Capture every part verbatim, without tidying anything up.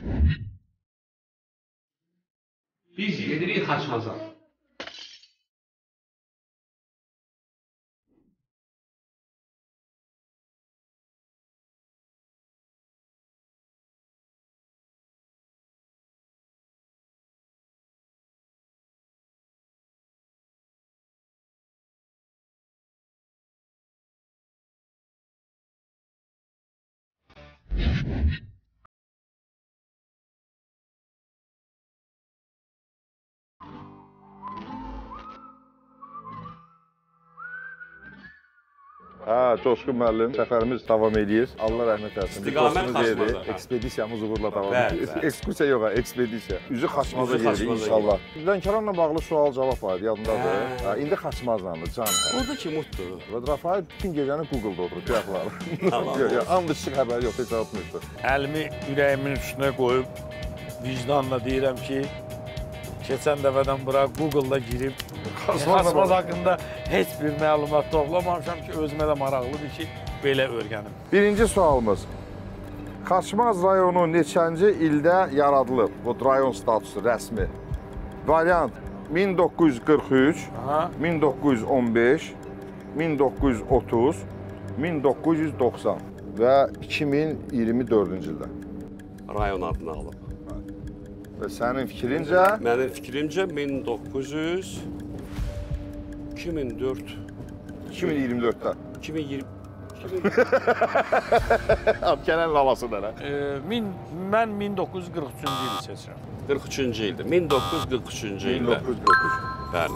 Biz gedirik Xaçmaza. Ha, Coşqun müəllim, səfərimiz davam edir. Allah rəhmət eləsin. İstiqamət Xaçmaza. Ekspedisiyamız uğurla davam edir. Ekskursiya yox, ekspedisiya. Üzü Xaçmaza gedir inşallah. Lənkəranla bağlı sual-cavab var, yadındadır. Ha, indi Xaçmazlandır, can. Orada kim mutlu? Və Rafael bütün gecəni Google-da oturub, qıyaqları. Yox, yox, and içi xəbər yox, heç atmışdı. Əlimi ürəyimin üstünə qoyub, vicdanla deyirəm ki, keçən dəfədən bura Google-da girib, Xaçmaz haqqında heç bir məlumat toplamamışam ki, özümə də maraqlıdır ki, belə öyrənim. Birinci sualımız. Xaçmaz rayonu neçənci ildə yaradılıb? Bu rayon statusu rəsmi. Variant min doqquz yüz qırx üç, min doqquz yüz on beş, min doqquz yüz otuz, min doqquz yüz doxsan və iki min iyirmi dördüncü ildə. Rayon adını alıb. Və sənin fikrincə? Mənim fikrimcə min doqquz yüz, iki min dörd, iki min iyirmi dörddə. iki min iyirmi... Abkələn lavası da nə? Mən min doqquz yüz qırx üçüncü ili seçirəm. qırx üçüncü ildə, min doqquz yüz qırx üçüncü ildə. min doqquz yüz qırx üç. Bəli.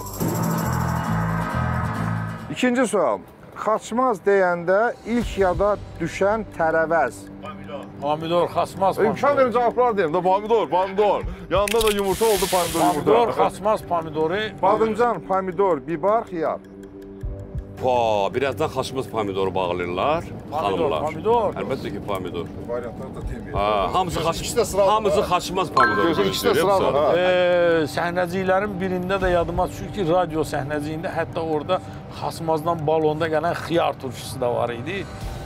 İkinci sual. Xaçmaz deyəndə ilk yada düşən tərəvəz. Pomidor, Xaçmaz pomidor. İmkan verin cavablar deyim də, pomidor, pomidor. Yanında da yumurta oldu, pomidor, yumurta. Pomidor, Xaçmaz pomidoru. Badıncan, pomidor, bibar, xiyar. Pa, birazdan Xaçmaz pomidoru bağlayırlar, xanımlar. Pomidor, Əlbəttə ki, pomidor. Variantlar da deməyir. Ha, hamısı Xaçmaz, hamısı Xaçmaz pomidoru. Gözün ikisi də sıralı, ha. Səhnəciklərin birində də yadıma düşür ki, radio səhnəciyində, hətta orada Xaçmazdan balonda gələn xiyar turşusu da var idi.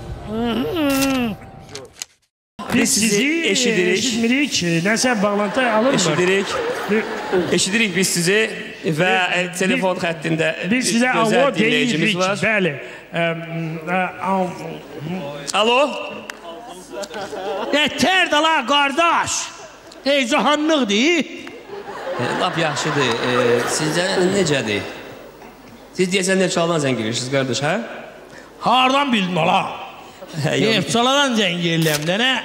Biz sizi eşidirik. Eşitmirik. Nəsə bağlantı alınmır. Eşidirik. Eşidirik biz sizi və telefon xəttində biz sizə alo deyirik. Bəli. Alo? Yətər də la, qardaş. Heyecanlıqdır. Lap yaxşıdır. Sizcə necədir? Siz deyəsən nə çaldan zəng girirsiniz, qardaş, hə? Hardan bildin ola? Nefçaladan zəng edirəm də nə?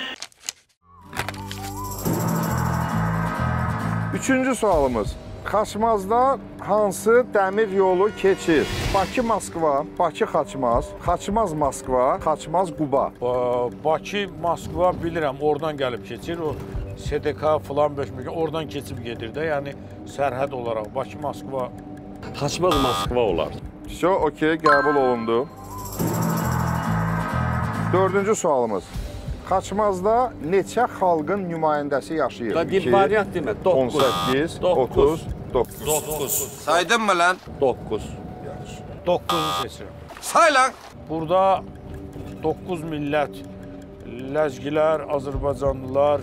Üçüncü sualımız. Xaçmazda hansı dəmir yolu keçir? Bakı-Moskva, Bakı-Xaçmaz, Xaçmaz-Moskva, Xaçmaz-Quba. Bakı-Moskva bilirəm, oradan gəlib keçir. O S D K filan bölmə, oradan keçib gedir də, yəni sərhəd olaraq Bakı-Moskva. Xaçmaz-Moskva olar. Все, okey, qəbul olundu. Dördüncü sualımız. Xaçmazda neçə xalqın nümayəndəsi yaşayır? Bir variant demə, on səkkiz, otuz, doqquz. doqquz. Saydın mı lan? doqquz. doqquzu seçirəm. Say lan! Burada doqquz millət, Ləzgilər, Azərbaycanlılar,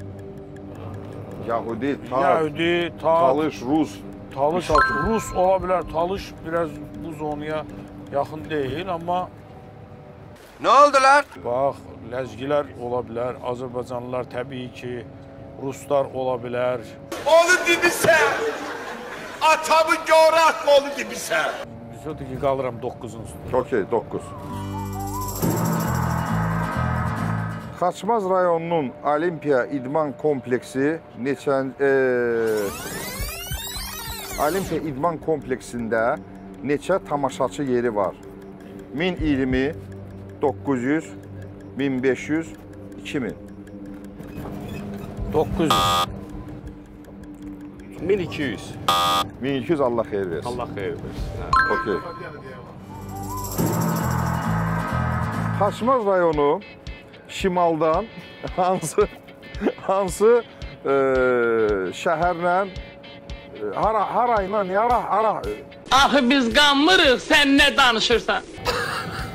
Yahudi, Yahudi, Talış, Rus. Talış, Rus ola bilər. Talış biraz bu zonaya yaxın deyil, amma Ne oldular? bax, Ləzgilər ola bilər, Azərbaycanlılar təbii ki, Ruslar ola bilər. Onu demişsən! Atamı göratma onu demişsən! Sözdür ki, qalıram doqquzun üstündə. Okey, doqquz. Xaçmaz rayonunun Olimpiya İdman kompleksi neçən... E, Olimpiya İdman kompleksində neçə tamaşaçı yeri var? min iyirmi, doqquz yüz, min beş yüz, iki min. doqquz yüz. min iki yüz. min iki yüz Allah xeyir versin. Allah xeyir versin. Okey. Xaçmaz rayonu şimaldan hansı hansı e, şəhərlə e, hara harayla yara ara Axı biz qanmırıq, sən nə danışırsan?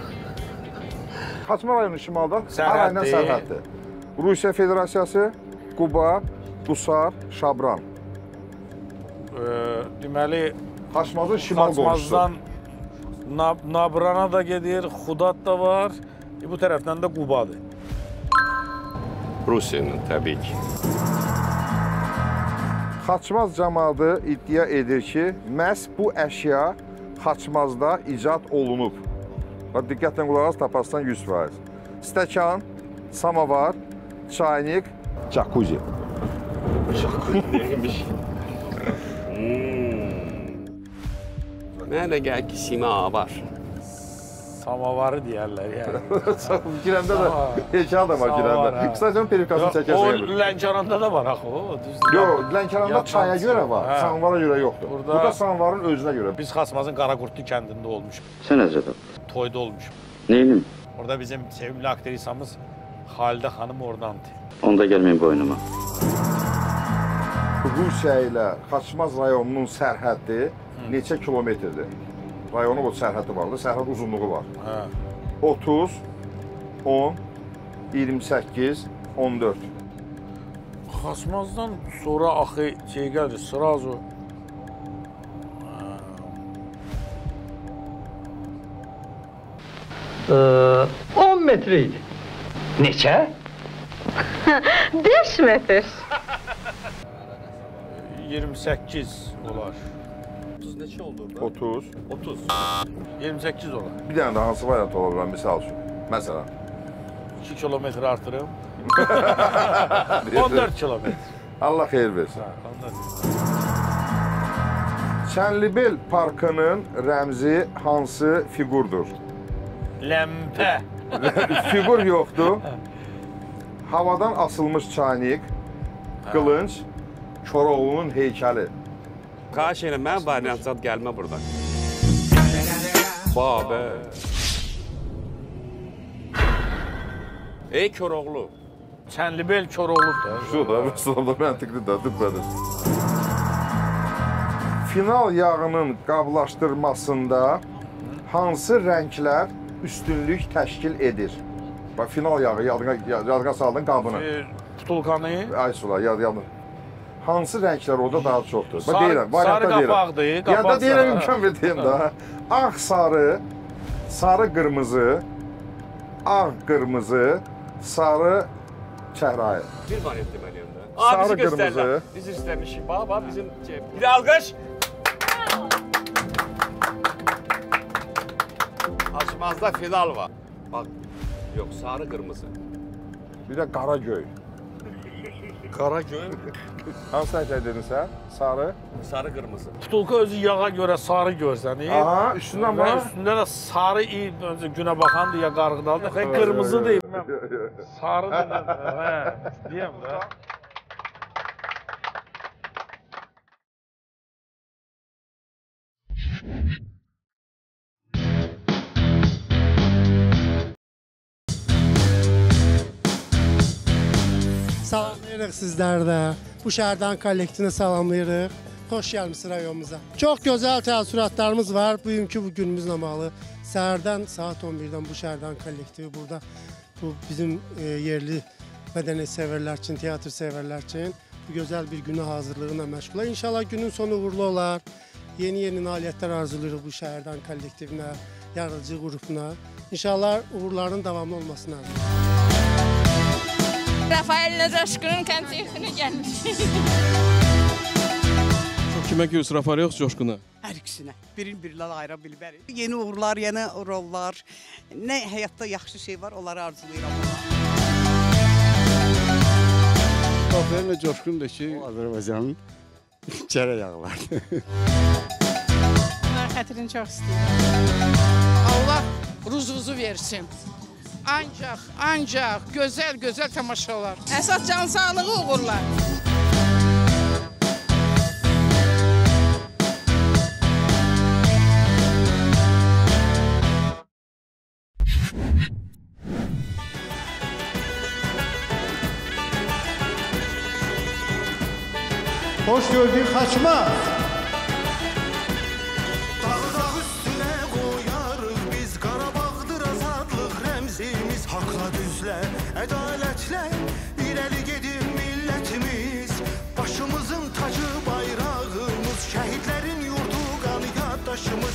Xaçmaz rayonu şimaldan Sərhəddir. harayla sərhəddir. Rusiya Federasiyası, Quba, Qusar, Şabran. Ee, deməli, Xaçmazın şimal qonşusu. Xaçmazdan Nab Nabrana da gedir, Xudat da var. E, bu tərəfdən də Qubadır. Rusiyanın tabii ki. Xaçmaz camaatı iddia edir ki, məhz bu əşya Xaçmazda icad olunub. Diqqətlə qulaq as, tapasdan yüz faiz. Stəkan, samavar, çaynik, jacuzzi. Neymiş? Mənə gəl ki, sima var. Samavarı deyərlər yəni. Girəndə də heykel də var girəndə. İstəyirsən perikasını çəkərsən. O Lənkəranda da var axı o. Yox, Lənkəranda çaya görə var, samavara görə yoxdur. Burada, Burada samavarın özünə görə. Biz Xaçmazın Qaraqurtlu kəndində olmuşuq. Sən necədir? Toyda olmuşuq. Neynim? Orada bizim sevimli aktrisamız Xalidə xanım oradandır. Onda gəlməyin boynuma. Rusiya ilə Xaçmaz rayonunun sərhəddi neçə kilometrdir? Rayonun o sərhəddi vardı, sərhəd uzunluğu var. Hə. otuz, on, iyirmi səkkiz, on dörd. Xaçmazdan sonra axı şey gəlir, Sırazu. on metre idi. Neçə? beş metr. iyirmi səkkiz olar. otuz neçə oldu orada? otuz. otuz. iyirmi səkkiz olar. Bir dənə də hansı variant ola bilər, misal üçün? Məsələn. iki kilometr artırım. on dörd kilometr. Allah xeyir versin. Ha, on dörd. Çənlibel parkının rəmzi hansı fiqurdur? Ləmpə. Fiqur yoxdur. Havadan asılmış çaynik, qılınc, Koroğlu'nun heykəli. Xahiş edirəm, mən variantçat gəlmə burada. Babə. Ey Koroğlu. Çənlibel Koroğludur. Şu da, mesela da məntiqli də, düpbədir. Final yağının qablaşdırmasında hansı rənglər üstünlük təşkil edir? Bax, final yağı, yadına, yadına saldın qabını. E, Putulkanı. Ay sula, yad, yadına. Hansı rənglər orada daha çoxdur? Sarı, deyirəm, sarı qapaqdır. Ya da deyirəm, imkan verdim də. Ağ, sarı, sarı, qırmızı, ağ, qırmızı, sarı, çəhrayı. Bir variant deməliyəm də. Sarı, qırmızı. Biz istəmişik. Bax, bax, bizim... Bir də alqış. Xaçmazda final var. Bax, yox, sarı, qırmızı. Bir də qara göy. Qara göy. Hansı rənglər dedin sən? Sarı? Sarı, qırmızı. Tutulka özü yağa görə sarı görsənir. Aha, üstündən var. Üstündə də sarı il, önce günə baxandır ya qarğıdalıdır. Xey, qırmızı deyim. Sarıdır. Hə, deyəm də. Salamlayırıq sizləri də. Bu şəhərdən kollektivinə salamlayırıq. Xoş gəlmişsiniz rayonumuza. Çox gözəl təəssüratlarımız var. Bugünkü bu günümüzlə bağlı. Səhərdən saat on birdən bu şəhərdən kollektivi burada. Bu bizim e, yerli mədəni sevərlər üçün, teatr sevərlər üçün bu gözəl bir günü hazırlığına məşğular. İnşallah günün sonu uğurlu olar. Yeni-yeni nailiyyətlər arzulayırıq bu şəhərdən kollektivinə, yaradıcı qrupuna. İnşallah uğurların davamlı olmasına. Rafael Coşkun'un konsertine gelmiş. Çox kimə göz Rafael yox, Coşkunu? Hər ikisinə. Birin birindən ayıra bilmərik. Yeni uğurlar, yeni rollar, nə həyatda yaxşı şey var, onları arzulayıram. Rafael Coşkun da ki, Azərbaycanın çərə yağlardır. Bunlar xətrini çox istəyirəm. Allah ruzunuzu versin. Ancaq, ancaq gözəl-gözəl tamaşalar. Əsas can sağlığı uğurlar. Hoş gördük Xaçmaz. Haqla düzlə, ədalətlə irəli gedir millət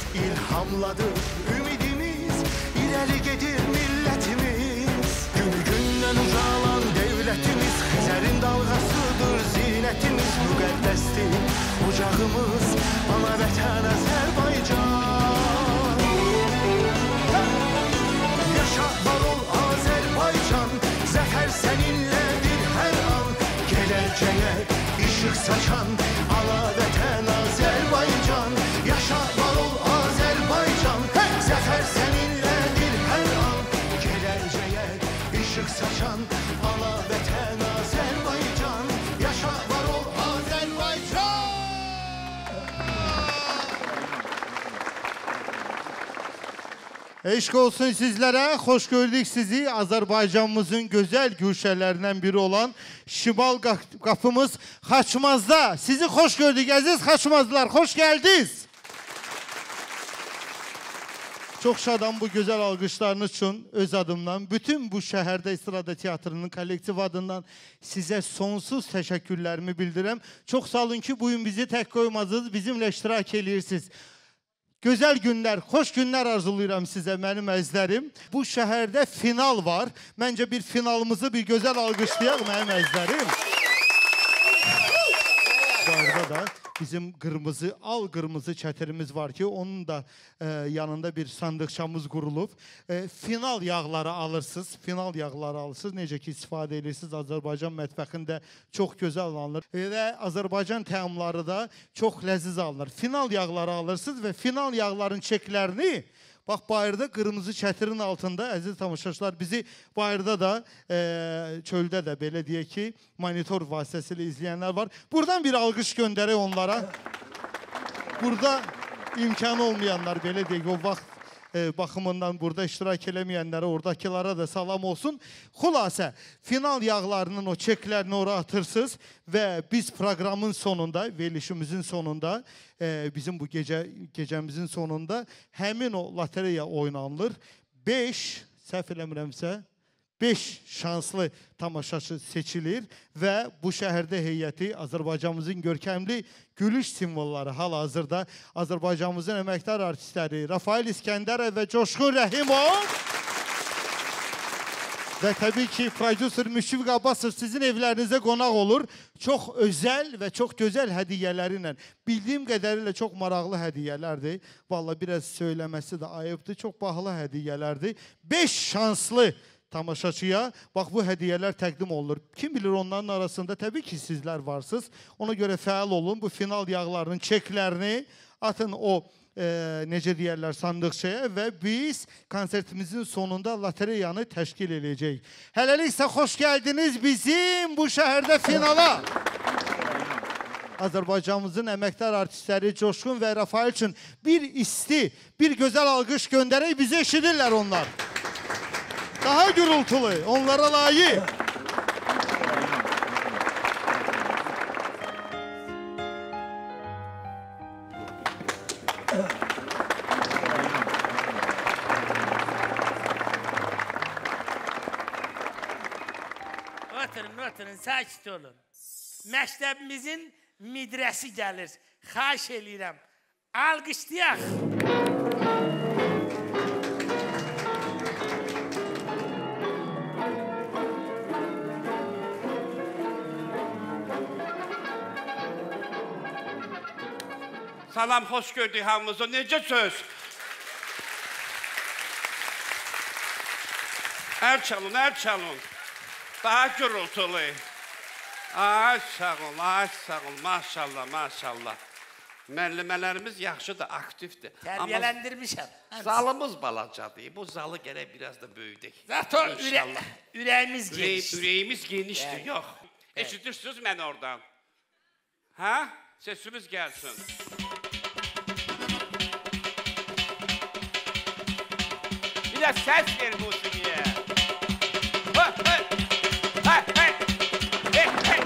ilhamladır ümidimiz, ileri gedir milletimiz. Gün günden uzalan devletimiz, Xəzərin dalgasıdır zinetimiz. Müqəddəsdir ocağımız, ana vətən Azərbaycan. Yaşa var ol Azərbaycan, zəfər səninlədir hər an. Gələcəyə işıq saçan ana vətən Azərbaycan. Yaşa var ol Azərbaycan, zəfər səninlədir hər an. Gələcəyə işıq saçan ana vətən Azərbaycan. Yaşa var ol Azərbaycan. Eşq olsun sizlərə, xoş gördük sizi. Azərbaycanımızın gözəl güşələrindən biri olan Şimal qapımız Xaçmazda. Sizi xoş gördük əziz Xaçmazlılar, xoş gəldiniz. Çox şadam bu gözəl alqışlarınız üçün öz adımdan, bütün bu şəhərdə İstrada Teatrının kollektiv adından sizə sonsuz təşəkkürlərimi bildirəm. Çox sağ olun ki, bugün bizi tək qoymadınız, bizimlə iştirak edirsiniz. Gözəl günlər, xoş günlər arzulayıram sizə, mənim əzlərim. Bu şəhərdə final var. Məncə bir finalımızı bir gözəl alqışlayaq, mənim əzlərim. Bu arada da bizim qırmızı, al qırmızı çətirimiz var ki, onun da e, yanında bir sandıqçamız qurulub. E, final yağları alırsınız, final yağları alırsınız. Necə ki, istifadə edirsiniz, Azərbaycan mətbəxində çox gözəl alınır. E, və Azərbaycan təamları da çox ləziz alınır. Final yağları alırsınız və final yağların çeklərini, bax, bayırda qırmızı çətirin altında, əziz tamaşaçılar, bizi bayırda da, e, çöldə də, belə deyək ki, monitor vasitəsilə izləyənlər var. Buradan bir alqış göndərək onlara. Burada imkanı olmayanlar, belə deyək, o vaxt e, baxımından burada iştirak eləməyənlərə, oradakılara da salam olsun. Xülasə, final yağlarının o çeklərini oraya atırsınız və biz proqramın sonunda, verilişimizin sonunda, e, bizim bu gecə gecəmizin sonunda həmin o lotereya oynanılır. beş, səhv eləmirəmsə, beş şanslı tamaşaçı seçilir və bu şəhərdə heyəti Azərbaycanımızın görkəmli gülüş simvolları hal-hazırda Azərbaycanımızın əməkdar artistləri Rafael İskəndərov və Coşqun Rəhimov və təbii ki, prodüser Müşfiq Abbasov sizin evlərinizə qonaq olur. Çox özəl və çox gözəl hədiyyələri ilə. Bildiyim qədərilə çox maraqlı hədiyyələrdir. Vallahi biraz söyləməsi də ayıbdır. Çox bahalı hədiyyələrdir. beş şanslı tamaşaçıya bax bu hədiyyələr təqdim olunur. Kim bilir onların arasında təbii ki sizlər varsınız. Ona görə fəal olun. Bu final yağlarının çeklərini atın o e, necə deyərlər sandıqçaya və biz konsertimizin sonunda lotereyanı təşkil edəcəyik. Hələlik isə xoş gəldiniz bizim bu şəhərdə finala. Azərbaycanımızın əməkdar artistləri Coşqun və Rafael üçün bir isti, bir gözəl alqış göndərək, bizi eşidirlər onlar. Daha gürültülü, onlara layık. Oturun, oturun, sakit olun. Məktəbimizin midrəsi gəlir. Xahiş eləyirəm. Alqışlayaq. Salam, hoş gördük hamımızı. Necə söz? Əl çalın, əl çalın. Daha gürültülü. Ay sağ ol, ay sağ ol. Maşallah, maşallah. Müəllimələrimiz yaxşıdır, aktivdir. Tərbiyələndirmişəm. Zalımız balacadır. Bu zalı gərək biraz da böyüdük. Zaten üre ürəyimiz Ürey, genişdir. ürəyimiz genişdir, Evet. yox. Evet. Eşitirsiniz mən oradan? Ha? Sesimiz gəlsin. Bir də səs ver musiqiyə. Hey, hey, hey, hey, hey, hey.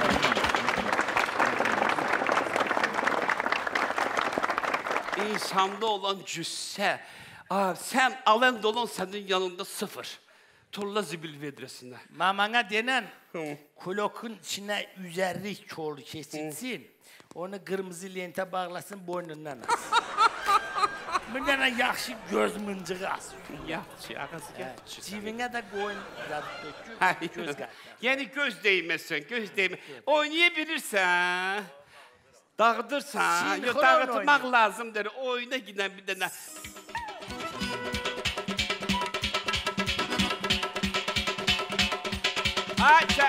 İnsanda olan cüssə, sən alən dolan sənin yanında sıfır. Tulla zibil vedrəsində. Mamana denən kulokun içine üzerlik kolu kesilsin. Onu kırmızı lente bağlasın boynundan alsın. Bir dənə yaxşı göz mıncığı as. Yaxşı, ağız yaxşı. Civinə də qoyun, göz qaytar. Yəni göz değməsin, göz değməsin. Oynaya bilirsən, dağıdırsan, yo, dağıtmaq lazımdır. Oyuna giden bir dənə. Ay, sən...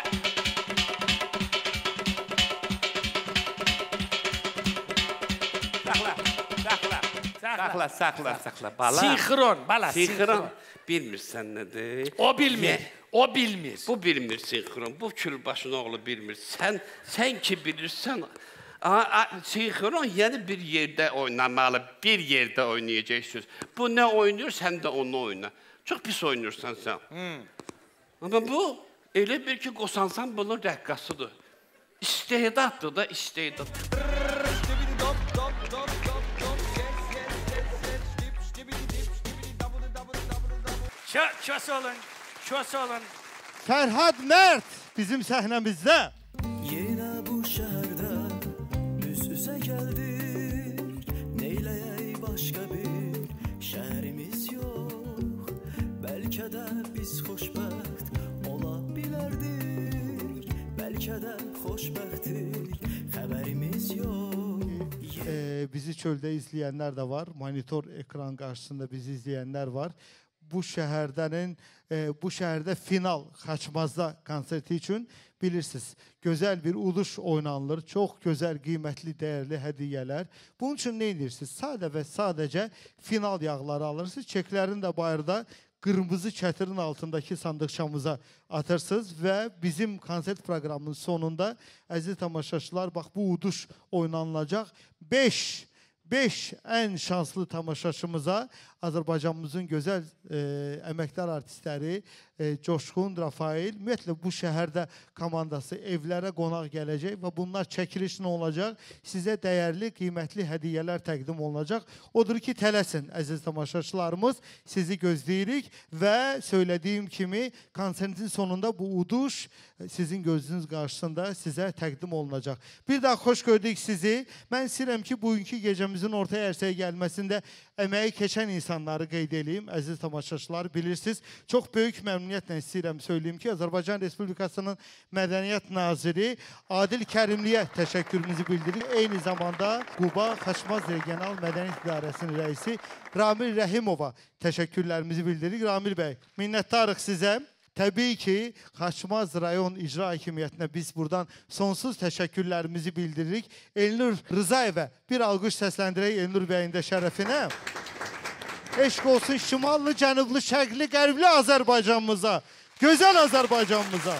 Saxla, saxla. Saxla, saxla, saxla. Bala. Sinxron, bala, sinxron. Bilmirsən nədir? O bilmir, o bilmir. Bu bilmir sinxron, bu külbaşın oğlu bilmir. Sən, sən ki bilirsən, sinxron yəni bir yerdə oynamalı, bir yerdə oynayacaqsınız. Bu nə oynuyor, sən də onu oyna. Çox pis oynayırsan sən. Ama bu, elə bir ki, qosansan bunun rəqqasıdır. İstedaddır da, istedad. Kös olun, kös olun. Fərhad Mərd bizim səhnəmizdə. Yenə bu şəhərdə üz-üzə gəldik. Neyləyək başqa bir şəhərimiz yox. Bəlkə də biz xoşbəxt ola bilərdik. Bəlkə də xoşbəxtdik, xəbərimiz yox. Ee, bizi çöldə izləyənlər də var. Monitor ekran qarşısında bizi izləyənlər var. Bu şəhərdənin, e, bu şəhərdə final Xaçmazda konserti üçün bilirsiniz, gözəl bir uduş oynanılır, çox gözəl, qiymətli, dəyərli hədiyyələr. Bunun üçün nə edirsiniz? Sadə və sadəcə final yağları alırsınız, çeklərini də bayırda qırmızı çətirin altındakı sandıqçamıza atırsınız və bizim konsert proqramının sonunda, əziz tamaşaçılar, bax bu uduş oynanılacaq. beş beş ən şanslı tamaşaçımıza Azərbaycanımızın gözəl e, əməkdar artistləri e, Coşqun, Rafael, ümumiyyətlə bu şəhərdə komandası evlərə qonaq gələcək və bunlar çəkilişlə olacaq. Sizə dəyərli, qiymətli hədiyyələr təqdim olunacaq. Odur ki, tələsin əziz tamaşaçılarımız, sizi gözləyirik və söylədiyim kimi konsertin sonunda bu uduş sizin gözünüz qarşısında sizə təqdim olunacaq. Bir daha xoş gördük sizi. Mən istəyirəm ki, bugünkü gecəmizin ortaya ərsəyə gəlməsində əməyi keçən insanları qeyd edeyim. Əziz tamaşaçılar, bilirsiniz, çox böyük məmnuniyyətlə istəyirəm söyleyeyim ki, Azərbaycan Respublikasının Mədəniyyət Naziri Adil Kərimliyə təşəkkürümüzü bildiririk. Eyni zamanda Quba Xaçmaz Regional Mədəniyyət İdarəsinin rəisi Ramil Rəhimova təşəkkürlərimizi bildiririk. Ramil bəy, minnəttarıq sizə. Təbii ki, Xaçmaz rayon icra hakimiyyətinə biz buradan sonsuz təşəkkürlərimizi bildiririk. Elnur Rızayevə bir alqış səsləndirək Elnur bəyin də şərəfinə. Eşq olsun şimallı, cənublu, şərqli, qərbli Azərbaycanımıza, gözəl Azərbaycanımıza.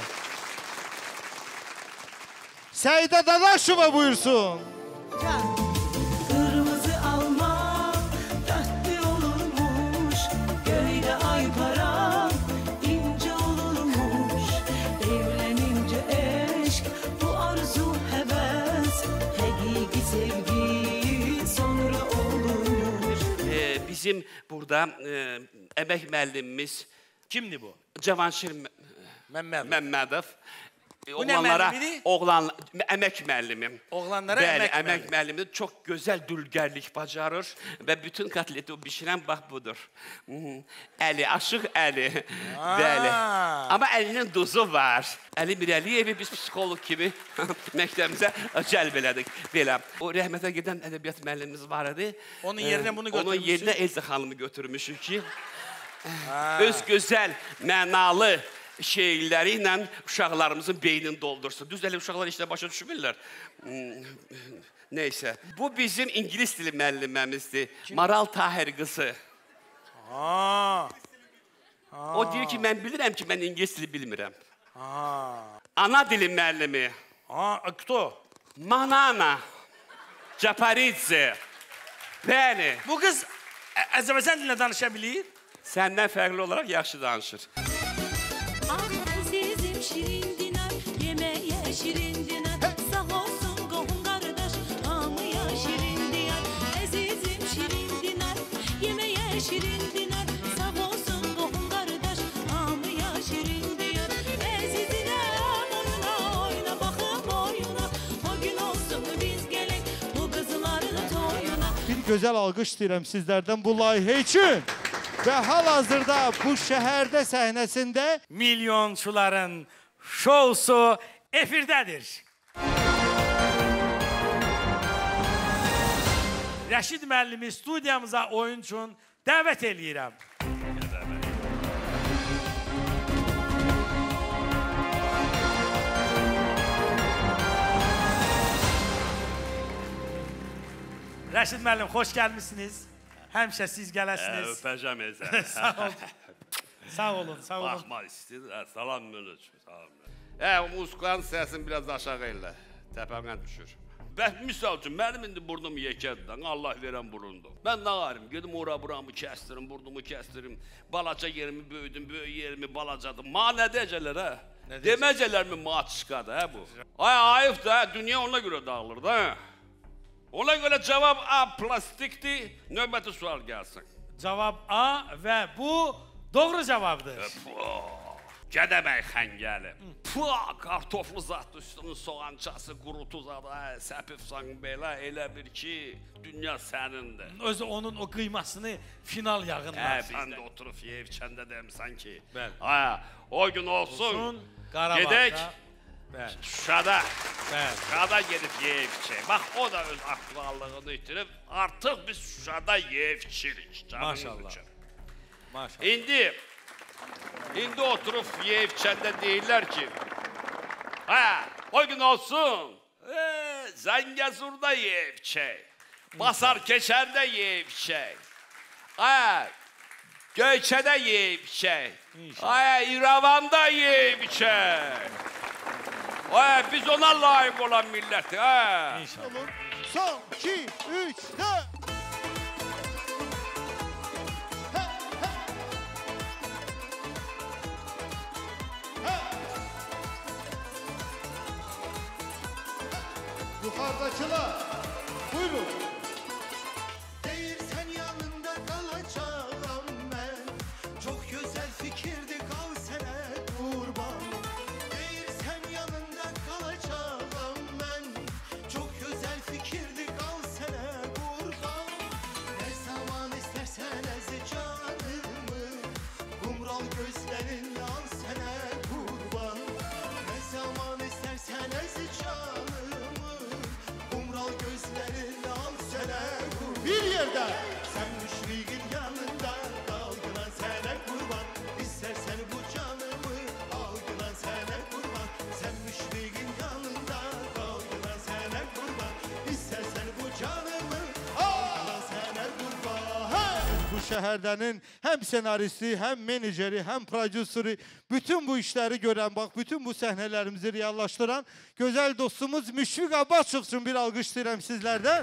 Səidə Dadaşova buyursun. Kırmızı alma dertli olurmuş, göyde ay para ince olurmuş. Evlenince eşk, bu arzu heves, hakiki sevgi sonra olurmuş. Ee, bizim burada e, emek müəllimimiz kimdir bu? Cavanşir Məmmədov. Məmmədov. Bu nə müəllimidir? Oğlan, əmək müəllimim. Oğlanlara Bəli, əmək əmək müəllimi çox gözəl dülgərlik bacarır və bütün kotleti o bişirən bax budur. Əli, aşıq Əli. Bəli. Amma əlinin duzu var. Əli Mirəliyevi biz psixolog kimi məktəbimizə cəlb elədik. Belə. O rəhmətə gedən ədəbiyyat müəllimimiz var idi. Onun yerinə bunu götürmüşsün. Onun yerinə Elza xanımı götürmüşük ki, öz gözəl, mənalı şeirləri ilə uşaqlarımızın beynini doldursun. Düz elə uşaqlar işlə başa düşmürlər. Neysə. Bu bizim İngilis dili müəlliməmizdir. Maral Tahir qızı. O deyir ki, mən bilirəm ki, mən İngilis dili bilmirəm. Ana dili müəllimi. Kto? Manana. Caparidze. Bəli. Bu qız Azərbaycan dilində danışa bilir? Səndən fərqli olaraq yaxşı danışır. Azizim şirin dinar, yemeğe şirin dinar. Sağ olsun qohum qardaş, hamıya şirin diyar. Azizim şirin dinar, yemeğe şirin dinar. Sağ olsun qohum qardaş, hamıya şirin diyar. Azizine oyna oyna baxım oyuna. O gün olsun biz gələk bu qızların toyuna. Bir gözəl alqış istəyirəm sizlərdən bu layihə üçün. Və hal-hazırda bu şəhərdə səhnəsində milyonçuların şousu efirdədir. Rəşid müəllimi studiyamıza oyun üçün dəvət eləyirəm. Rəşid müəllim, xoş gəlmişsiniz. Həmişə siz gələsiniz. Öpəcəm ezə. Sağ olun. Sağ olun, sağ olun. Baxmaq istəyir. Salam mülük. Hə, o musiqanın səsini biraz aşağı elə. Təpəmdən düşür. Bəs misal üçün, mənim indi burnum yekədir. Allah verən burundur. Mən nə qarım? Gedim ora buramı kəstirim, burnumu kəstirim. Balaca yerimi böyüdüm, böyük yerimi balacadım. Ma nə deyəcəklər, hə? Deməcəklər mi ma çıxadı, hə bu? Ay, ayıf da, dünya ona görə dağılır da, hə? Ona görə cavab A plastikdir, növbəti sual gəlsin. Cavab A və bu doğru cavabdır. Gədəbəy xəngəli. Pua, kartoflu zatdı üstünün soğançası, quru tuzadı, səpifsan belə, elə bir ki, dünya sənindir. Özü onun o qıymasını final yağında. Hə, sən də oturub yev içəndə demişsən ki, o gün olsun, gedək. Şuşada, Şuşada gedib yev içək. Bax, o da öz aktuallığını itirib, artıq biz Şuşada yev içirik. Maşallah. Maşallah. İndi, indi oturub yev içəndə deyirlər ki, hə, o gün olsun, Zəngəzurda yev içək, Basar Keçərdə yev içək, hə, Göyçədə yev içək, hə, İrəvanda yev içək. Ay, biz ona layık olan milleti, ha? İnşallah. Son, iki, üç, dört. Yukarıdakiler, buyurun. Değirsen yanında kalacağım ben. Çok güzel fikirdi, kal sene kurban. Fikirdi kal sene kurban. Ne zaman istersen ez canımı, kumral gözlerinle al sene kurban. Ne zaman istersen ez canımı, kumral gözlerinle al sene kurban. Bir yerde sen müşrikin yanında kal gülen sene kurban. İstersen bu canımı al gülen sene kurban. Sen müşrikin yanında kal gülen sene kurban. İstersen bu canımı al sene kurban. Bu şəhərdənin həm senaristi, həm meneceri, həm prodüseri, bütün bu işləri görən, bax, bütün bu səhnələrimizi reallaşdıran gözəl dostumuz Müşfiq Abbasov üçün bir alqış istəyirəm sizlərdən.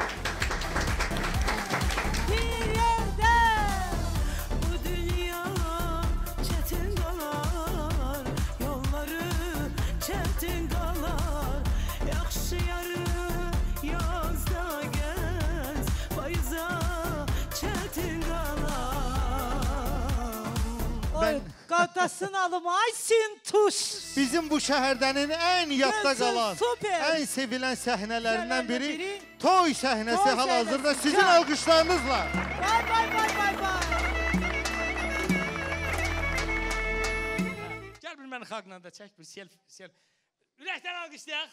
Qatasını alım, ay sintuş. Bizim bu şəhərdənin ən yadda Gözün qalan, super. ən sevilən səhnələrindən biri biri toy səhnəsi toy hal-hazırda səhnəsi. sizin Can. alqışlarınızla. Vay vay vay vay vay. Gəl bir məni xalqla da çək bir selfie. selfie. Ürəkdən alqışlayaq.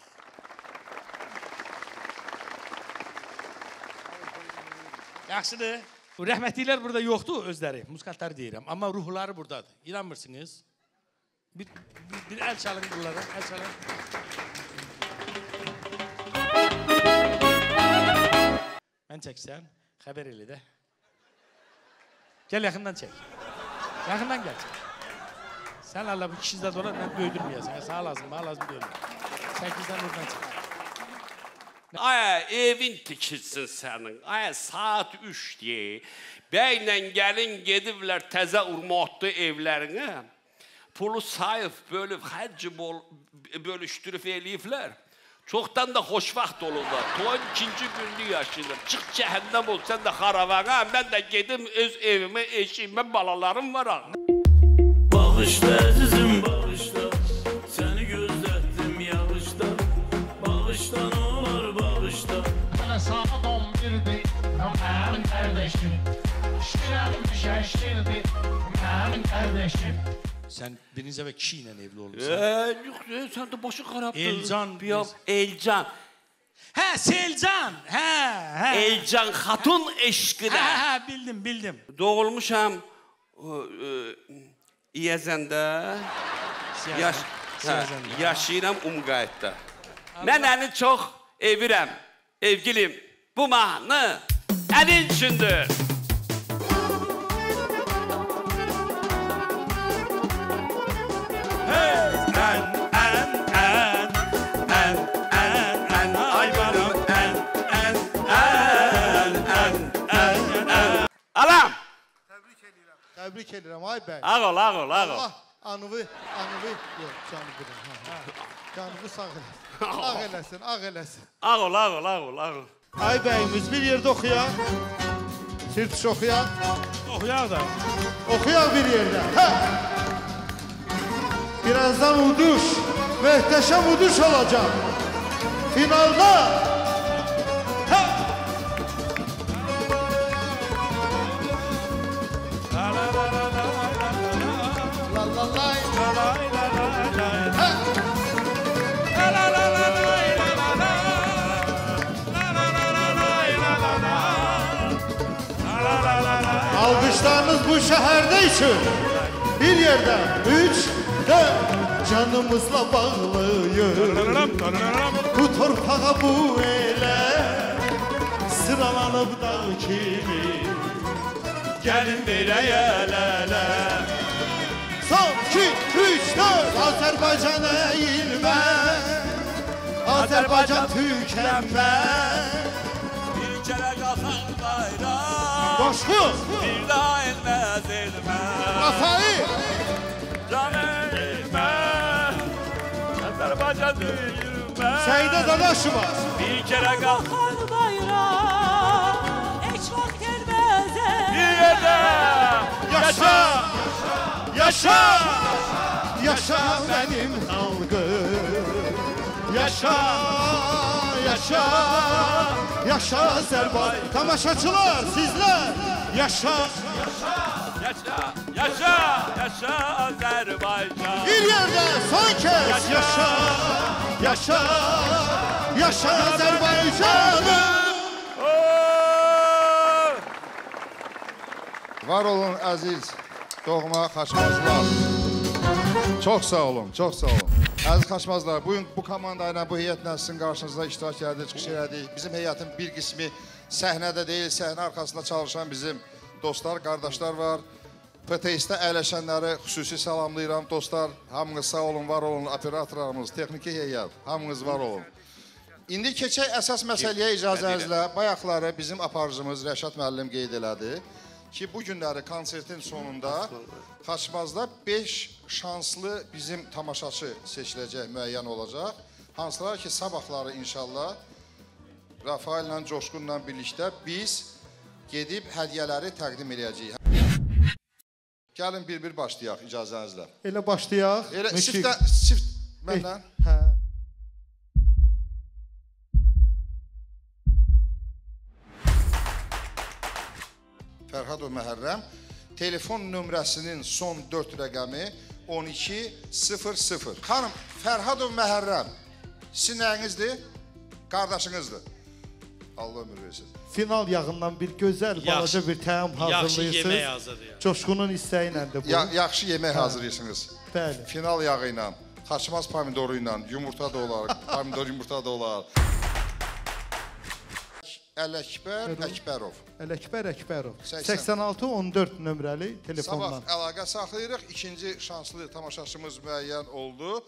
Yaxşıdır. Rəhmətliklər burada yoxdur özləri, musikantları deyirəm. Amma ruhları buradadır. İnanmırsınız? Bir, bir, bir əl çalın bunlara, əl çalın. Mən çəksən, xəbər elə də. Gəl yaxından çək. Yaxından gəl çək. Sən Allah bu kişizdə dolar, mən döydürməyəsən. Sağ lazım, bana lazım döydürməyəsən. səkizdən oradan çək. Ay, evin tikilsin sənin. Ay, saat üçdür. Bəylə gəlin gediblər təzə urmaqdı evlərinə. Pulu sayıb, bölüb, xərci bölüşdürüb eləyiblər. Çoxdan da xoşvaxt olurlar. Toyun ikinci günlük yaşayırlar. Çıx cəhənnəm ol, sən də xaravağa. Mən də gedim öz evimə, eşiyimə, balalarım var. Bağışla əzizim, bağışla. Səni gözlətdim yağışda. Bağışla, nə olar bağışla. Hələ saat on birdir. Mənim kardeşim. İştirəm düşəşdirdi. Mənim kardeşim. Sən birinci dəfə kişi ilə evli olursan. Eee, yox, sən də başı xarabdır. Elcan. Yox, Elcan. Hə, Selcan. Hə, hə. Elcan xatun eşqinə. Hə, hə, bildim, bildim. Doğulmuşam İyəzəndə. Yaş, hə, yaşayıram Umqayıtda. Mən əni çox evirəm. Evgilim, bu mahnı ənin üçündür. Alam! Təbrik edirəm, ay bəy. Ağ ol, ağ ol, ağ ol. Allah anıvı, anıvı, yox, canı budur. Canımı sağ eləsin, ağ eləsin, ağ eləsin. Ağ ol, ağ ol, ağ ol, ağ ol. Ay bəyimiz bir yerdə oxuyaq. Sirtuş oxuyaq. Oxuyaq da. Oxuyaq bir yerdə. Hə! Birazdan uduş, möhtəşəm uduş olacaq. Finalda. Hə! Alkışlarınız bu şehirde için bir yerde üç, dört canımızla bağlıyız. Bu torpağa bu ele sıralanıp dağ kimi gelin bire el ele. Son, iki, üç, dört Azerbaycan eğilme, Azerbaycan tükenme. Bir kere kalkan bayrak, Coşkun, bir daha elmez elme. Rafail, Can eğilme, Azerbaycan yürüme. Seyide Dadaşıma. Bir kere kalkan bayrak, hiç vakit gelmez el. bir yerde Yaşa, yaşa, yaşa benim halkım. Yaşa, yaşa, yaşa Azerbaycan. Tamaşaçılar sizler, yaşa. Yaşa, yaşa, yaşa Azerbaycan. Bir yerde son kez yaşa, yaşa, yaşa Azerbaycan'ım. Var olun əziz doğma Xaçmazlar. Çox sağ olun, çox sağ olun. Əziz Xaçmazlar, bugün bu komanda ilə, bu heyətlə sizin qarşınızda iştirak edik, çıxış elədik. Bizim heyətin bir qismi səhnədə deyil, səhnə arxasında çalışan bizim dostlar, qardaşlar var. P T S-də əyləşənləri xüsusi salamlayıram. Dostlar, hamınız sağ olun, var olun, operatorlarımız, texniki heyət, hamınız var olun. İndi keçək əsas məsələyə icazənizlə. Bayaqları bizim aparıcımız Rəşad müəllim qeyd elədi ki, bu günləri konsertin sonunda Xaçmazda beş şanslı bizim tamaşaçı seçiləcək, müəyyən olacaq. Hansılar ki, sabahları inşallah Rafael ilə Coşqunla birlikdə biz gedib hədiyyələri təqdim edəcəyik. Gəlin bir-bir başlayaq icazənizlə. Elə başlayaq. Elə siftə, sift məndən. Hə. Fərhadov Məhərrəm. Telefon nömrəsinin son dörd rəqəmi on iki sıfır sıfır. Xanım, Fərhadov Məhərrəm, sizin nəyinizdir? Qardaşınızdır. Allah ömür versin. Final yağından bir gözəl, balaca bir təyam hazırlayırsınız. Yaxşı yemək hazırlayır. Coşqunun istəyi iləndir bu. Ya, yaxşı yemək hazırlayırsınız. Bəli. Final yağı ilə, xaçmaz pomidoru ilə, yumurta da olar, pomidor yumurta da olar. Ələkbər Əkbərov. Ələkbər Əkbərov. səksən altı on dörd nömrəli telefonla. Sabah əlaqə saxlayırıq. İkinci şanslı tamaşaçımız müəyyən oldu.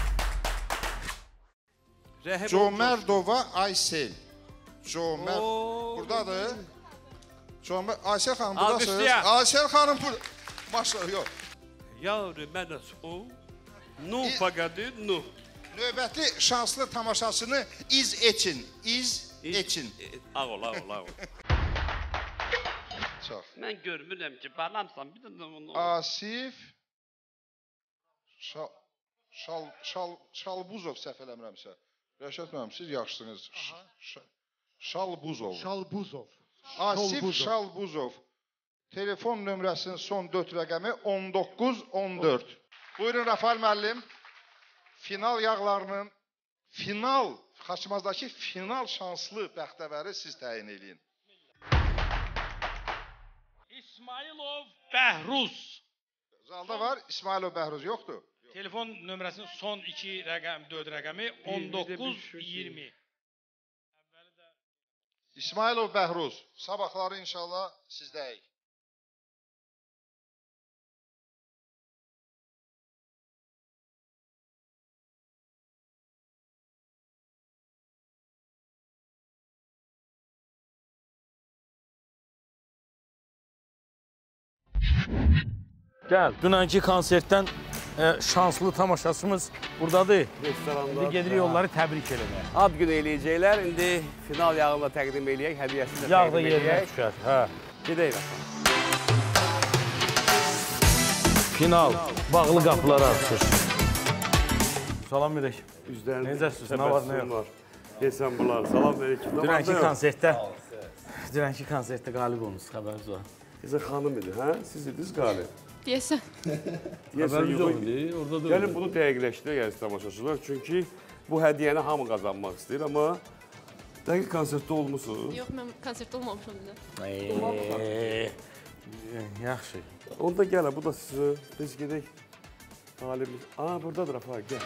Cömərdova Aysel. Cömər. Buradadır. Cömər. Aysel xanım buradasınız. Aysel xanım burada. Maşallah, yox. Yavru mənə o. Nu faqadı, nu. Növbəti şanslı tamaşaçını iz için. İz Eçin. Ağ ol, ağ ol, ağ ol. Çox. Mən görmürəm ki, balamsan bir də onu. Asif Şal Şal Şal Şalbuzov səhv eləmirəmsə. Rəşad müəllim, siz yaxşısınız. Şalbuzov. Şalbuzov. Asif Şalbuzov. Telefon nömrəsinin son dörd rəqəmi on doqquz on dörd. Buyurun Rafael müəllim. Final yağlarının final, Xaçmazdakı final şanslı bəxtəvəri siz təyin edin. İsmailov Bəhruz. Zalda var, İsmailov Bəhruz yoxdur. Telefon nömrəsinin son iki rəqəm, dörd rəqəmi on doqquz iyirmi. İsmailov Bəhruz. Sabahları inşallah sizdəyik. Gəl, dünənki konsertdən e, şanslı tamaşaçımız buradadır. Restoranda. İndi gedirik onları təbrik eləməyə. Ad günü eləyəcəklər, indi final yağını da təqdim eləyək, hədiyyəsini də Yağ da təqdim yerinə eləyək. düşər, hə. Gedək. Final, bağlı qapılar açır. Salam verək. Üzlərində Necəsiniz, nə var, nə yox? Yesən bunlar, salam verək. Dünənki konsertdə, dünənki konsertdə qalib olmuş, xəbəriniz var. Qızı xanım idi, hə? Siz idiniz qalib. Deyəsən. Deyəsən yox idi, orada da. Gəlin bunu dəqiqləşdirək əziz tamaşaçılar, çünki bu hədiyyəni hamı qazanmaq istəyir, amma dəqiq konsertdə olmusunuz. Yox, mən konsertdə olmamışam bizə. Eee, yaxşı. Onda gələ, bu da sizin, biz gedək. Qalibimiz, aa, buradadır Rafa, gəl.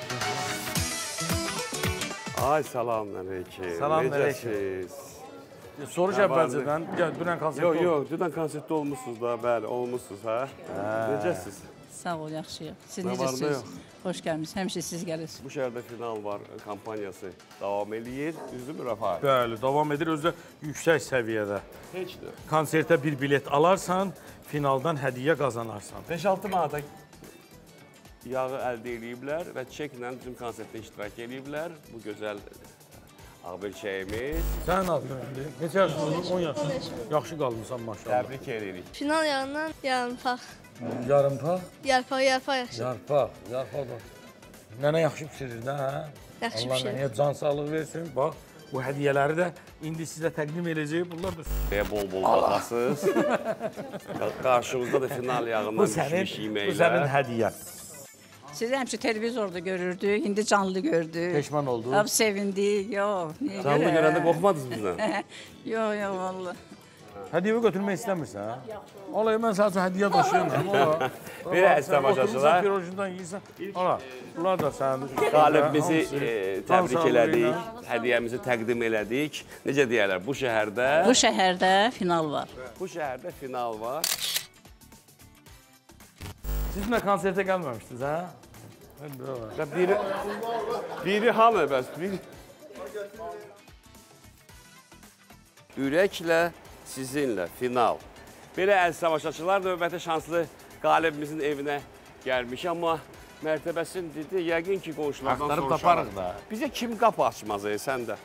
Ay, salam aleyküm. Salam aleyküm. Soruş əvvəlcədən, dünən konsertdə olmuşsunuz. Yox, yox, dünən konsertdə olmuşsunuz da, bəli, olmuşsunuz, hə? Necəsiz? Sağ ol, yaxşıyıq. Siz necəsiniz? Xoş gəlmişsiniz, həmişə siz gəlirsiniz. Bu şəhərdə final var, kampaniyası davam eləyir, düzdürmü Rafa? Bəli, davam edir, özü də yüksək səviyyədə. Heç də. Konsertə bir bilet alarsan, finaldan hədiyyə qazanarsan. beş altı manata yağı əldə ediblər və çəklə bizim konsertdə iştirak ediblər. Bu gözəl ağbirçəyimiz. Sənin adın nədir? Neçə yaşındasın? on yaşında. Yaxşı qalmışsan maşallah. Təbrik edirik. Final yağından yarımpaq. Yarımpaq? Yarpaq, yarpaq yaxşı. Yarpaq, yarpaq da. Nənə yaxşı pişirir də, hə? Yaxşı Allah pişirir. nənəyə can sağlıq versin. Bax, bu hədiyyələri də indi sizə təqdim edəcək. Bunlar da... Bol-bol baxasınız. Qarşımızda da final yağından pişmiş yeməklər. Bu sənin hədiyyən. Sizi həmişə televizorda görürdük, indi canlı gördük. Peşman olduk. Abi sevindik, yox. Canlı görəndə qorxmadınız bizdən? Yox, yox, valla. Hədiyyəvi götürmək istəmirsən, hə? Ola, mən sadəcə hədiyyə daşıyırım. Bir əziz tamaşaçılar. Oturursan, pirojundan yiyirsən. Ola, bunlar da sənin. Qalibimizi təbrik elədik, hədiyyəmizi təqdim elədik. Necə deyərlər, bu şəhərdə... Bu şəhərdə final var. Bu şəhərdə final var. Siz nə konsertə gəlməmişdiniz, hə? Biri, biri hamı bəs, biri... Ürəklə, sizinlə final. Belə əziz tamaşaçılar, növbəti şanslı qalibimizin evinə gəlmiş, amma mərtəbəsini dedi, yəqin ki, qonşulardan Axtarıb soruşarıq. taparıq da. Bizə kim qapı açmaz, e, sən də.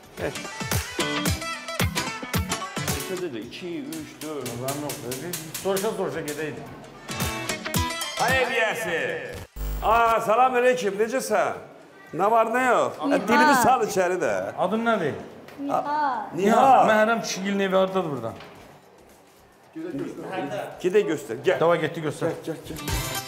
iki, üç, dörd. Soruşa-soruşa gedəydik. Ay eləyəsi. Aa, salam aleyküm, necəsən? Nə var, nə yox? Dilini sal içəri də. Adın nədir? Nihal. Nihal. Məhrəm kişigilin evi hardadır buradan? Gedək göstər, gəl. Dava getdi göstər. Gəl, gəl.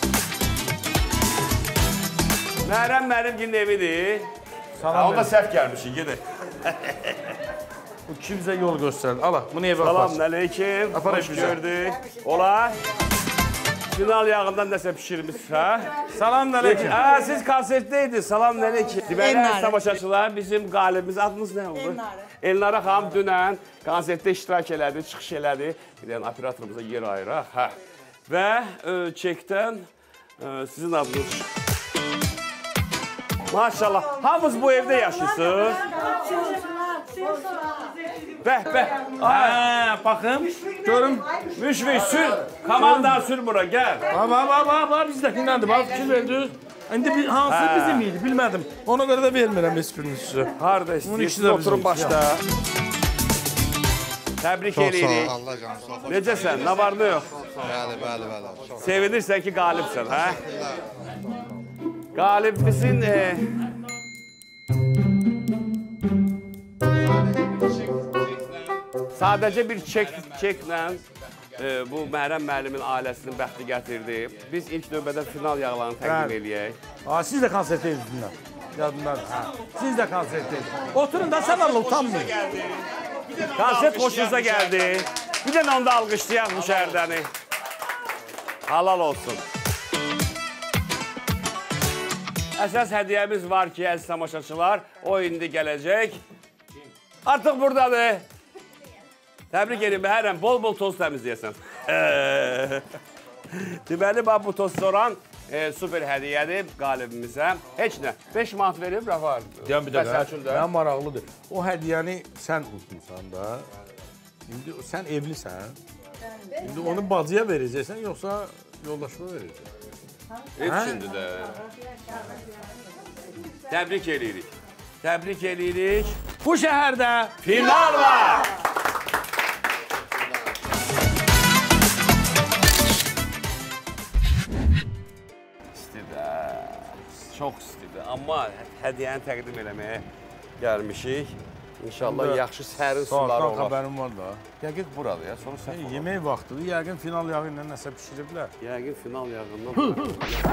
Məhrəm mənim gilin evidir. Salam. Onda səhv gəlmişik, gedək. Bu kimsə yol göstərdi. Ala, bunu evə apar. Salam aleyküm, Aparaq hoş bizə. gördük. Ola. Final yağından nəsə pişirmiş, hə? Salam aleyküm. Hə, siz konsertdəydiniz, salam aleyküm. Deməli, Elnarə. tamaşaçılar, bizim qalibimiz, adınız nə oldu? Elnarə. Elnarə xanım dünən konsertdə iştirak elədi, çıxış elədi. Bir dənə operatorumuza yer ayıraq, hə. Və ə, çəkdən ə, sizin adınız. Maşallah, hamınız bu evdə yaşayırsınız. Bəh, bəh. Hə, baxım, görüm. Müşvik, sür, komandan sür bura, gəl. Bax, bax, bax, bax, bizdəkinəndir, bax, fikir verdiniz. İndi bir- hansı Hə. bizim idi, bilmədim. Ona görə də vermirəm heç birini sizə. Harada Bunun ikisi istəyirsiniz, də oturun bizim. başda. Təbrik eləyirik. Allah canım, sağ ol. Necəsən, nə var, nə yox? Bəli, bəli, bəli. Sevinirsən ki, qalibsən, hə? Qalibimizin... E... Sadəcə bir çek, çeklə e, bu Məhrəm müəllimin ailəsinin bəxti gətirdi. Biz ilk növbədə final yağlarını təqdim eləyək. Aa, siz də konsertdeyiz bunlar. Yadınlar. Siz də konsertdeyiz. Oturun da səvərlə utanmayın. Konsert xoşunuza gəldi. Bir də onu da alqışlayaq bu şəhərdəni. Halal olsun. Əsas hədiyyəmiz var ki, əziz tamaşaçılar, o indi gələcək. Artıq buradadır. Təbrik edin, Bəhərəm, bol-bol toz təmizləyəsən. Deməli, bu toz soran e, super hədiyyədir qalibimizə. Heç nə, beş manat verib, Rəfar. Deyəm bir dəqiqə, mən maraqlıdır. O hədiyyəni sən unutmuşsan da, indi sən evlisən, indi onu bacıya verəcəksən, yoxsa yoldaşına verəcəksən? Hepsində də. Təbrik edirik. Təbrik edirik. Bu şəhərdə final var. İstidə, çox istidə. Amma hədiyyəni təqdim eləməyə gəlmişik. İnşallah yaxşı sərin sular olur. Xəbərim var da. Yəqin buradır ya, sonra səhv olur. Yemək vaxtıdır, yəqin final yağı ilə nəsə pişiriblər. Yəqin final yağından.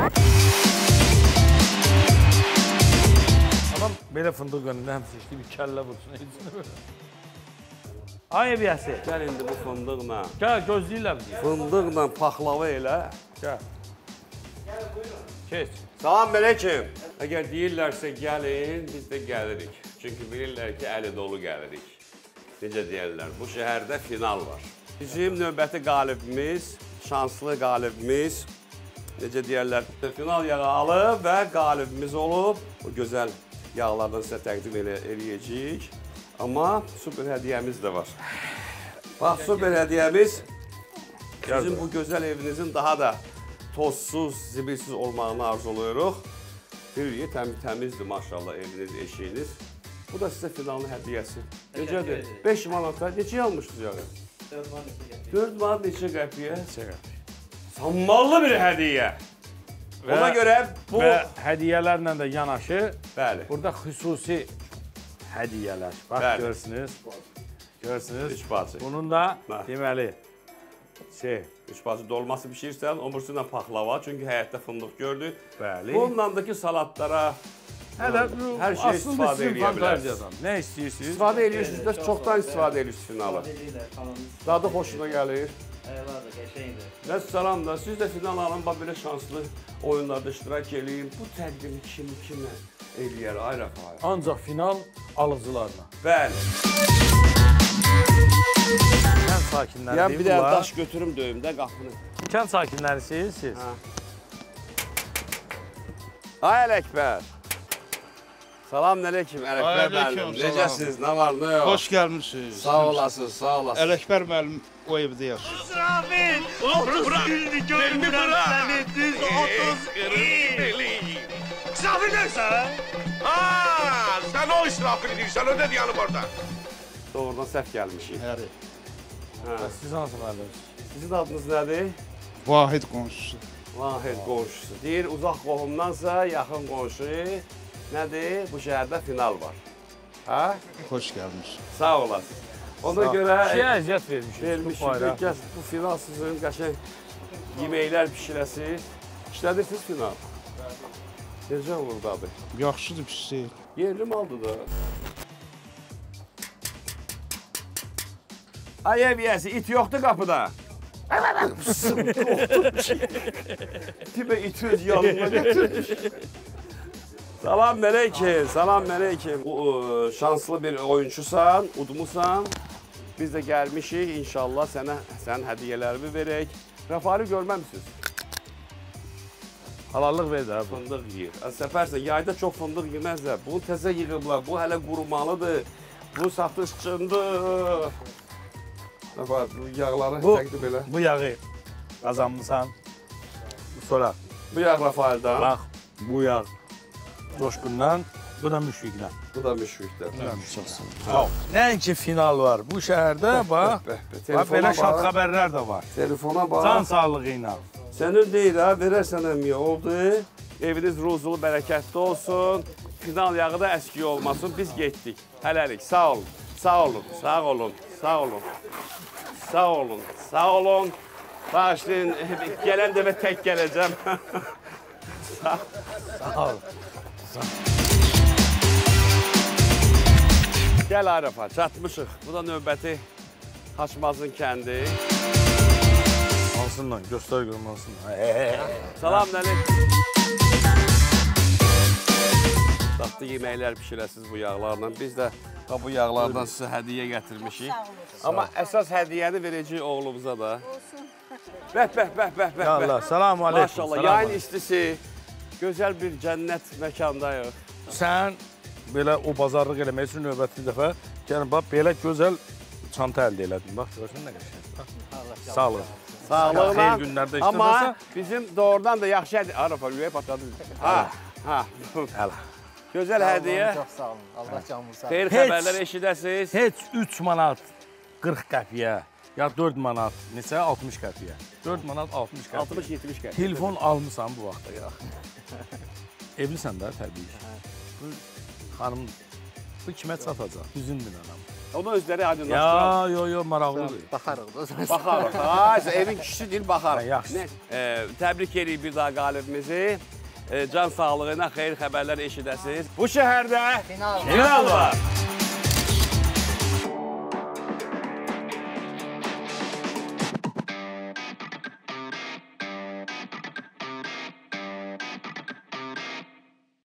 Adam belə fındıq önündə həmsə işli bir kəllə vursun, heç nə belə. Ay eviyəsi. Gəl indi bu fındıqla. Gəl, gözləyirlər bizi. Fındıqla paxlava elə. Gəl. Keç. Salam Mələkім. Əgər deyirlərsə gəlin, biz də gəlirik. Çünki bilirlər ki, əli dolu gəlirik. Necə deyərlər, bu şəhərdə final var. Bizim növbəti qalibimiz, şanslı qalibimiz, necə deyərlər, final yağı alıb və qalibimiz olub. O gözəl yağlardan sizə təqdim eləyəcəyik. Amma super hədiyyəmiz də var. Bax, super hədiyyəmiz sizin bu gözəl evinizin daha da tozsuz, zibilsiz olmağını arzulayırıq. Bir təmizdir maşallah eviniz, eşiyiniz. Bu da sizə finalın hədiyyəsi. Necədir? beş manata neçə almışdınız yağı? dörd manat neçə qəpiyə? Sanmallı bir hədiyyə. Ona görə bu... Və hədiyyələrlə də yanaşı, bəli, burada xüsusi hədiyyələr. Bax, görürsünüz. Görürsünüz. Üç bacı. Bunun da deməli, şey... Üç bacı dolması pişirirsən, omursu ilə paxlava, çünki həyətdə fındıq gördük. Bəli. Bunlandakı salatlara hər şey istifadə edə bilərsiniz. Nə istəyirsiniz? İstifadə edirsiniz də çoxdan istifadə edirsiniz finalı. Dadı xoşuna gəlir. Vəssalam da, siz də final alın, belə şanslı oyunlarda iştirak edin. Bu təqdimi kimi kimə eləyər, ay Rəfai? Ancaq final alıcılarına. Bəli. Kənd sakinləri deyim, bir dənə daş götürüm döyümdə qapını. Kənd sakinlərisiniz siz? Ay Ələkbər. Salam Ələküm, Ələkbər müəllim. Necəsiniz, nə var, nə yox? Xoş gəlmişsiniz. Sağ olasın, sağ olasın. Ələkbər müəllim o evdə yaşıyor. Zahmet, otuz ildir görmürəm səni düz otuz il. İsrafil deyirsən? Haa, sən o israfil edirsən, o dedi yanım orada. Doğrudan səhv gəlmişik. Həri. Siz hansı müəllimsiniz? Sizin adınız nədir? Vahid qonşusu. Vahid qonşusu. Deyir, uzaq qohumdansa yaxın qonşu. Nədir? Bu şəhərdə final var. Hə? Xoş gəlmiş. Sağ olasın. Ona görə... Şeyə əziyyət vermişik. Vermişik. Bu final sizin qəşəng yeməklər pişirəsiniz. İşlədirsiniz final. Necə olur dadı? Yaxşıdır, pis deyil. Yerli maldır da. Ay eviyəsi, it yoxdur qapıda. Tipə iti öz yanına götürmüş. Salam Mələkəm, salam Mələkəm. Şanslı bir oyunçusan, udmusan. Biz də gəlmişik, inşallah sənə sənin hədiyyələrimi verək. Rəfari görməmişsiniz. Halallıq ver də. Fındıq yiyir. Səfərsən, yayda çox fındıq yeməzlər. Bunu təzə yığıblar, bu hələ qurumalıdır. Bu satışçındır. Rəfari, bu yağları təqdim elə. Bu yağı qazanmışsan. Sonra. Bu yağ Rəfari'dən. Bax, bu yağ Coşqundan, bu da Müşfiqdən. Bu da Müşfiqdən. Nəinki final var. Bu şəhərdə, bax, belə şad xəbərlər də var. Telefona bax. Can sağlığı ilə. Sənin deyil, ha, verərsən əmiyə, oldu. Eviniz ruzulu, bərəkətli olsun. Final yağı da əski olmasın. Biz getdik. Hələlik, sağ olun, sağ olun, sağ olun. Sağ olun. Sağ olun. Sağ olun. Bağışlayın. Gelen dəfə tək gələcəm. Sağ, Sağ olun. Gəl Arafa, çatmışıq. Bu da növbəti Haçmazın kəndi. Alsınlar, göstər görüm alsınlar. Salam Nəlik. Dadlı yeməklər pişirəsiniz bu yağlarla. Biz də bu yağlardan sizə hədiyyə gətirmişik. Amma əsas hədiyyəni verəcəyik oğlumuza da. Bəh, bəh, bəh, bəh, bəh. Ya Allah, selamu aleykum. Maşallah, yayın istisi, gözəl bir cənnət məkandayıq. Sən belə o bazarlıq eləmək üçün növbəti dəfə gəlin, bax, belə gözəl çanta əldə elədin. Bax, görürsən nə qəşəng. Sağ olun. Sağlığına. Xeyir günlərdə işləməsə. Amma bizim doğrudan da yaxşı hədiyyə. Arafa, ürək patladı. Ha, ha. Hələ. Gözəl hədiyyə. Çox sağ olun. Allah canınızı sağ olun. Xeyir xəbərlər eşidəsiniz. Heç üç manat qırx qəpiyə, ya dörd manat, neçə? altmış qəpiyə. dörd manat altmış qəpiyə. altmış yetmiş qəpiyə. Telefon almısan bu vaxta ya. Evlisən də təbii. Bu xanım, bu kimə çatacaq? Üzündür anam. Onu özləri aydınlaşdırır. Ya, yo, yo, maraqlıdır. Baxarıq da. Baxarıq. Ha, evin kişisi deyil, baxarıq. Yaxşı. Təbrik edirik bir daha qalibimizi. Can sağlığına xeyir xəbərlər eşidəsiniz. Bu şəhərdə final var.